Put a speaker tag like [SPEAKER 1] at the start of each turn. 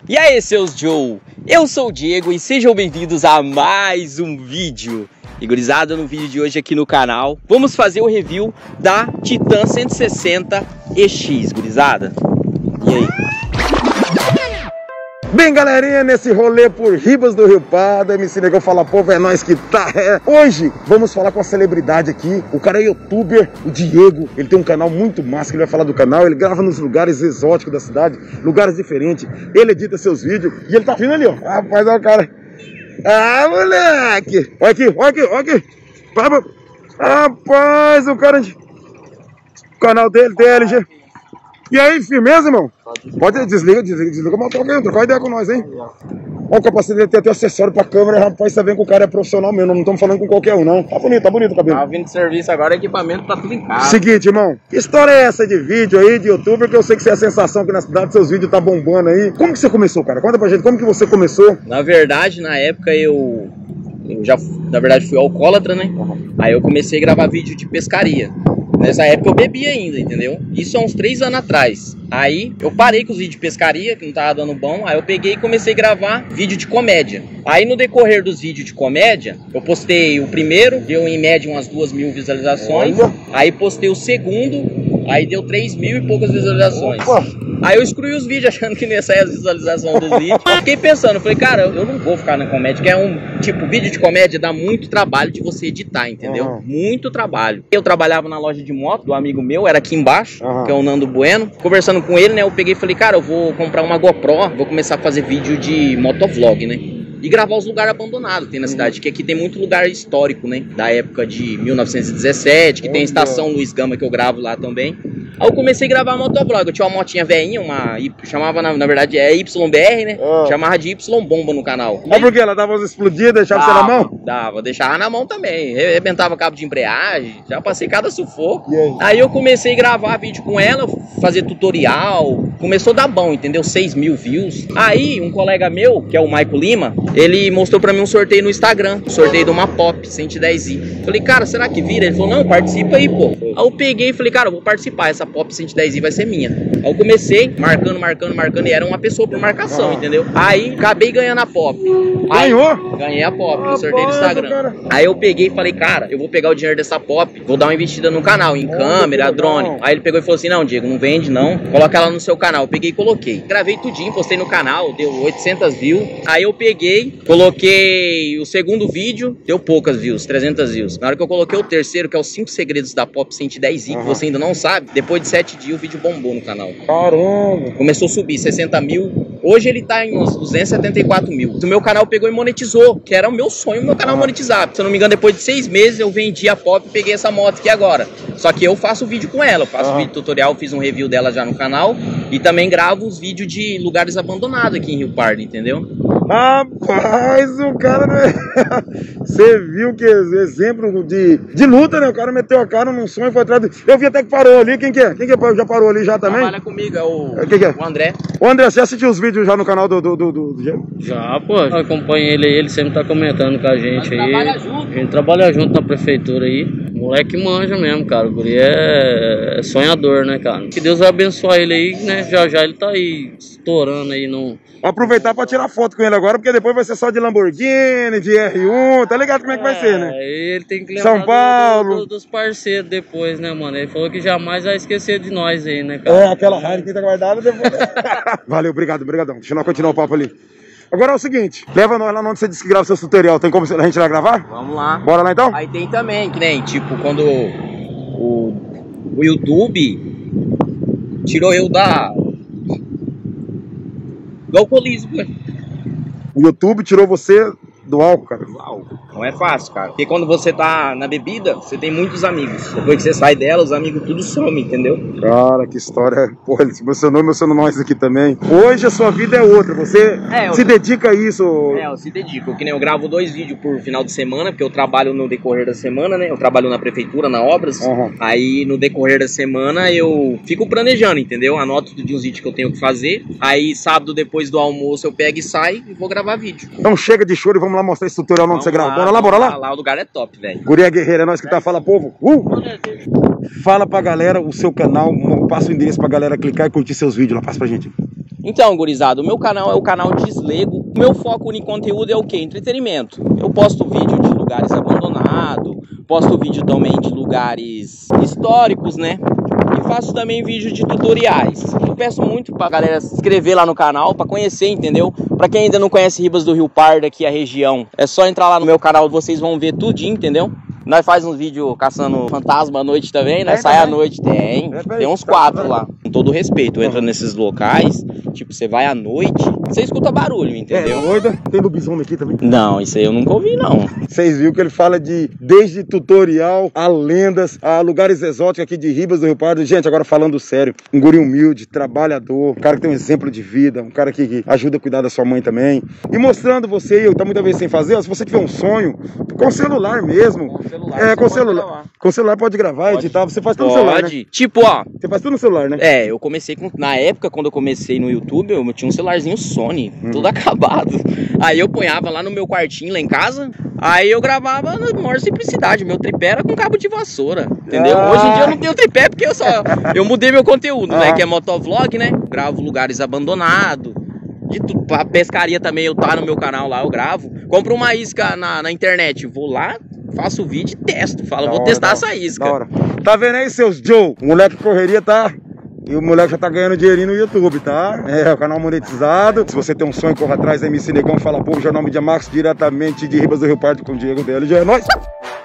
[SPEAKER 1] E aí, seus Joe? Eu sou o Diego e sejam bem-vindos a mais um vídeo. E gurizada, no vídeo de hoje aqui no canal, vamos fazer o review da Titan 160 EX, gurizada. E aí?
[SPEAKER 2] Bem, galerinha, nesse rolê por Ribas do Rio Pardo, MC Negão Fala Povo, é nóis que tá. Hoje vamos falar com a celebridade aqui. O cara é youtuber, o Diego. Ele tem um canal muito massa, que ele vai falar do canal. Ele grava nos lugares exóticos da cidade, lugares diferentes. Ele edita seus vídeos e ele tá vindo ali, ó. Rapaz, olha o cara. Ah, moleque! Olha aqui, olha aqui, olha aqui. Rapaz, o cara... O canal dele, TLG. E aí, firmeza, irmão? Pode, desliga o motor aqui, trocar uma ideia com nós, hein? Olha o capacete dele, tem até acessório pra câmera, rapaz, você vê que o cara é profissional mesmo, não estamos falando com qualquer um, não. Tá bonito o cabelo.
[SPEAKER 1] Tá vindo de serviço agora, equipamento tá tudo em casa.
[SPEAKER 2] Seguinte, irmão, que história é essa de vídeo aí, de youtuber, que eu sei que você é a sensação aqui na cidade, seus vídeos tá bombando aí. Como que você começou, cara? Conta pra gente, como que você começou?
[SPEAKER 1] Na verdade, na época eu já, na verdade, fui alcoólatra, né? Aí eu comecei a gravar vídeo de pescaria. Nessa época eu bebia ainda, entendeu? Isso há uns 3 anos atrás. Aí eu parei com os vídeos de pescaria, que não tava dando bom. Aí eu peguei e comecei a gravar vídeo de comédia. Aí no decorrer dos vídeos de comédia, eu postei o primeiro, deu em média umas 2.000 visualizações. Aí postei o segundo, aí deu 3.000 e poucas visualizações. Aí eu excluí os vídeos achando que não ia sair as visualizações dos vídeos. Eu fiquei pensando, falei, cara, eu não vou ficar na comédia, que é um, tipo, vídeo de comédia dá muito trabalho de você editar, entendeu? Muito trabalho. Eu trabalhava na loja de moto do amigo meu, era aqui embaixo, que é o Nando Bueno. Conversando com ele, né, eu peguei e falei, cara, eu vou comprar uma GoPro, vou começar a fazer vídeo de motovlog, né? E gravar os lugares abandonados que tem na cidade, que aqui tem muito lugar histórico, né? Da época de 1917, que tem a estação Luiz Gama que eu gravo lá também. Aí eu comecei a gravar motovlog, eu tinha uma motinha velhinha, chamava na verdade é YBR, né? Chamava de Y Bomba no canal.
[SPEAKER 2] É porque ela dava umas explodidas, deixava você na mão?
[SPEAKER 1] Dava, deixava na mão também, arrebentava cabo de embreagem, já passei cada sufoco. Aí eu comecei a gravar vídeo com ela, fazer tutorial, começou a dar bom, entendeu? 6.000 views. Aí um colega meu, que é o Maico Lima, ele mostrou pra mim um sorteio no Instagram, um sorteio de uma Pop 110i. Falei, cara, será que vira? Ele falou, não, participa aí, pô. Aí eu peguei e falei, cara, eu vou participar, essa Pop 110i vai ser minha. Aí eu comecei marcando, e era uma pessoa por marcação, entendeu? Aí acabei ganhando a Pop.
[SPEAKER 2] Ganhou?
[SPEAKER 1] Ganhei a Pop no sorteio do Instagram. Cara. Aí eu peguei e falei, cara, eu vou pegar o dinheiro dessa Pop, vou dar uma investida no canal, em câmera, drone. Aí ele pegou e falou assim, não, Diego, não vende não, coloca ela no seu canal. Eu peguei e coloquei. Gravei tudinho, postei no canal, deu 800 views. Aí eu peguei, coloquei o segundo vídeo, deu poucas views, 300 views. Na hora que eu coloquei o terceiro, que é os 5 segredos da Pop 110i, que você ainda não sabe, depois de 7 dias o vídeo bombou no canal.
[SPEAKER 2] Caramba!
[SPEAKER 1] Começou a subir, 60 mil. Hoje ele tá em uns 274 mil. O meu canal pegou e monetizou, que era o meu sonho, o meu canal monetizar. Se eu não me engano, depois de 6 meses eu vendi a Pop e peguei essa moto aqui agora. Só que eu faço vídeo com ela, eu faço vídeo tutorial, fiz um review dela já no canal. E também gravo os vídeos de lugares abandonados aqui em Rio Pardo, entendeu?
[SPEAKER 2] Rapaz, o cara, né? Você viu que exemplo de luta, né? O cara meteu a cara num sonho e foi atrás do... Eu vi até que parou ali, quem que é? Quem que já parou ali já também?
[SPEAKER 1] Trabalha comigo, é o...
[SPEAKER 2] Quem que é?
[SPEAKER 1] O André.
[SPEAKER 2] O André, você assistiu os vídeos já no canal do
[SPEAKER 3] Já, pô, eu acompanho ele sempre tá comentando com a gente aí.
[SPEAKER 1] Trabalha junto.
[SPEAKER 3] A gente trabalha junto na prefeitura aí. O moleque manja mesmo, cara. O guri é sonhador, né, cara? Que Deus vai abençoar ele aí, né? Já ele tá aí estourando aí no...
[SPEAKER 2] Vou aproveitar pra tirar foto com ele agora, porque depois vai ser só de Lamborghini, de R1, tá ligado como é que vai ser, né?
[SPEAKER 3] Ele tem que lembrar
[SPEAKER 2] São Paulo.
[SPEAKER 3] dos parceiros depois, né, mano? Ele falou que jamais vai esquecer de nós aí, né, cara?
[SPEAKER 2] É, aquela raiva que tá guardada depois. Valeu, obrigadão. Deixa eu continuar o papo ali. Agora é o seguinte, leva nós lá onde você disse que grava seu tutorial. Tem como a gente lá gravar?
[SPEAKER 1] Vamos lá.
[SPEAKER 2] Bora lá então?
[SPEAKER 1] Aí tem também, que nem, tipo, quando o YouTube tirou eu do alcoolismo, né?
[SPEAKER 2] O YouTube tirou você do álcool, cara.
[SPEAKER 1] Não é fácil, cara. Porque quando você tá na bebida, você tem muitos amigos. Depois que você sai dela, os amigos tudo somem, entendeu?
[SPEAKER 2] Cara, que história. Porra, ele se emocionou nós aqui também. Hoje a sua vida é outra. Você se dedica a isso.
[SPEAKER 1] Eu se dedico. Que nem eu gravo 2 vídeos por final de semana, porque eu trabalho no decorrer da semana, né? Eu trabalho na prefeitura, na obras. Aí no decorrer da semana eu fico planejando, entendeu? Anoto de uns vídeos que eu tenho que fazer. Aí sábado, depois do almoço, eu pego e saio e vou gravar vídeo.
[SPEAKER 2] Então chega de choro e vamos lá mostrar esse tutorial onde você grava. Bora lá?
[SPEAKER 1] Lá o lugar é top, velho.
[SPEAKER 2] Guria Guerreira, é nós que tá. Fala, povo. Fala pra galera o seu canal, passa o endereço pra galera clicar e curtir seus vídeos lá. Passa pra gente.
[SPEAKER 1] Então, gurizada, o meu canal é o canal Deslego. O meu foco em conteúdo é o quê? Entretenimento. Eu posto vídeo de lugares abandonados, posto vídeo também de lugares históricos, né? E faço também vídeo de tutoriais. Eu peço muito pra galera se inscrever lá no canal, pra conhecer, entendeu? Pra quem ainda não conhece Ribas do Rio Pardo, aqui a região, é só entrar lá no meu canal, vocês vão ver tudinho, entendeu? Nós faz uns vídeos caçando fantasma à noite também, nós sai à noite, tem uns 4 lá. Com todo respeito, entra nesses locais, tipo, você vai à noite, você escuta barulho, entendeu?
[SPEAKER 2] É doida? Tem lobisomem aqui também?
[SPEAKER 1] Não, isso aí eu nunca ouvi, não.
[SPEAKER 2] Vocês viram que ele fala de desde tutorial a lendas, a lugares exóticos aqui de Ribas do Rio Pardo. Gente, agora falando sério, um guri humilde, trabalhador, um cara que tem um exemplo de vida, um cara que ajuda a cuidar da sua mãe também. E mostrando você, eu tá muita vez sem fazer, ó, se você tiver um sonho, com celular mesmo. Com celular. Com celular pode gravar, editar, você faz tudo no celular, né?
[SPEAKER 1] Tipo, ó.
[SPEAKER 2] Você faz tudo no celular, né?
[SPEAKER 1] É, eu comecei com... Na época, quando eu comecei no YouTube, eu tinha um celularzinho Sony, tudo acabado. Aí eu ponhava lá no meu quartinho, lá em casa, aí eu gravava na maior simplicidade. Meu tripé era com cabo de vassoura, entendeu? Hoje em dia eu não tenho tripé porque eu mudei meu conteúdo, né? Que é motovlog, né? Gravo lugares abandonados. De tudo, a pescaria também eu tá no meu canal lá, eu gravo. Compro uma isca na internet, vou lá, faço o vídeo e testo. Falo, vou testar essa isca.
[SPEAKER 2] Da hora. Tá vendo aí, seus Joe? O moleque correria tá... E o moleque já tá ganhando dinheirinho no YouTube, tá? É, o canal monetizado. Se você tem um sonho, corra atrás, MC Negão, Fala Pouco, Jornal Mídia Max, diretamente de Ribas do Rio Pardo com o Diego DLG. É nóis!